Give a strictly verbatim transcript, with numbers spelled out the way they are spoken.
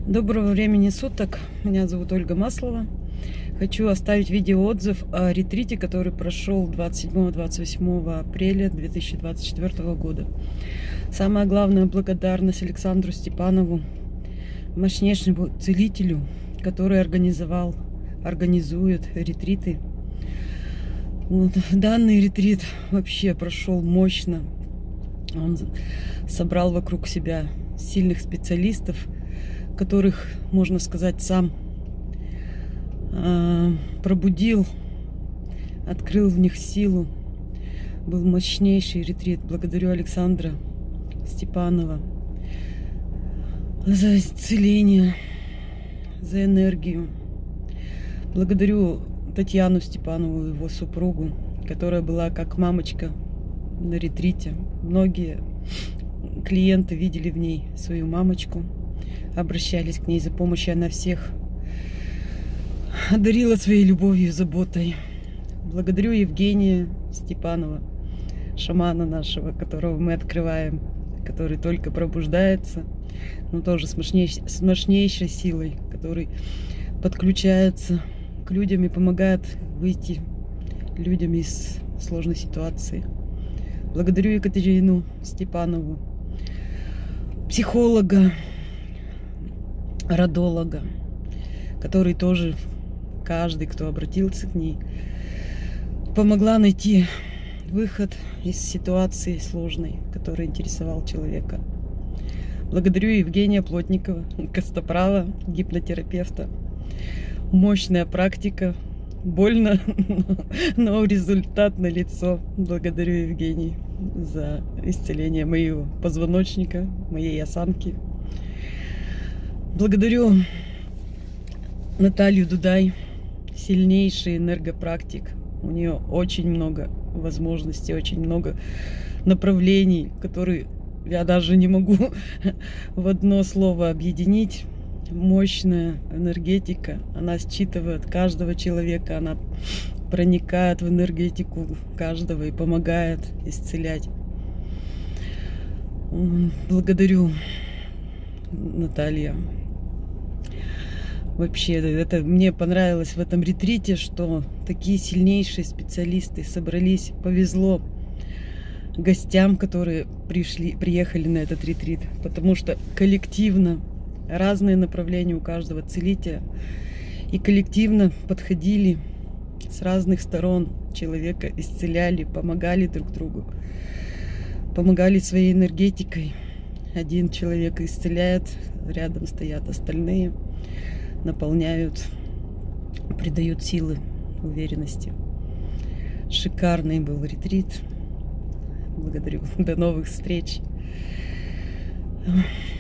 Доброго времени суток. Меня зовут Ольга Маслова. Хочу оставить видеоотзыв о ретрите, который прошел двадцать седьмого — двадцать восьмого апреля две тысячи двадцать четвёртого года. Самая главная благодарность Александру Степанову, мощнейшему целителю, который организовал, организует ретриты. Вот. Данный ретрит вообще прошел мощно. Он собрал вокруг себя сильных специалистов, которых, можно сказать, сам э, пробудил, открыл в них силу. Был мощнейший ретрит. Благодарю Александра Степанова за исцеление, за энергию. Благодарю Татьяну Степанову, его супругу, которая была как мамочка на ретрите. Многие клиенты видели в ней свою мамочку, обращались к ней за помощью. Она всех одарила своей любовью и заботой. Благодарю Евгения Степанова, шамана нашего, которого мы открываем, который только пробуждается, но тоже с мощнейшей, с мощнейшей силой, который подключается к людям и помогает выйти людям из сложной ситуации. Благодарю Екатерину Степанову, психолога, родолога, который тоже, каждый, кто обратился к ней, помогла найти выход из ситуации сложной, которая интересовала человека. Благодарю Евгения Плотникова, костоправа, гипнотерапевта. Мощная практика, больно, но результат налицо. Благодарю, Евгений, за исцеление моего позвоночника, моей осанки. Благодарю Наталью Дудай, сильнейший энергопрактик. У нее очень много возможностей, очень много направлений, которые я даже не могу в одно слово объединить. Мощная энергетика, она считывает каждого человека, она проникает в энергетику каждого и помогает исцелять. Благодарю, Наталья. Вообще, это мне понравилось в этом ретрите, что такие сильнейшие специалисты собрались. Повезло гостям, которые пришли, приехали на этот ретрит, потому что коллективно разные направления у каждого целителя, и коллективно подходили с разных сторон человека, исцеляли, помогали друг другу, помогали своей энергетикой. Один человек исцеляет, рядом стоят остальные, наполняют, придают силы, уверенности. Шикарный был ретрит. Благодарю. До новых встреч.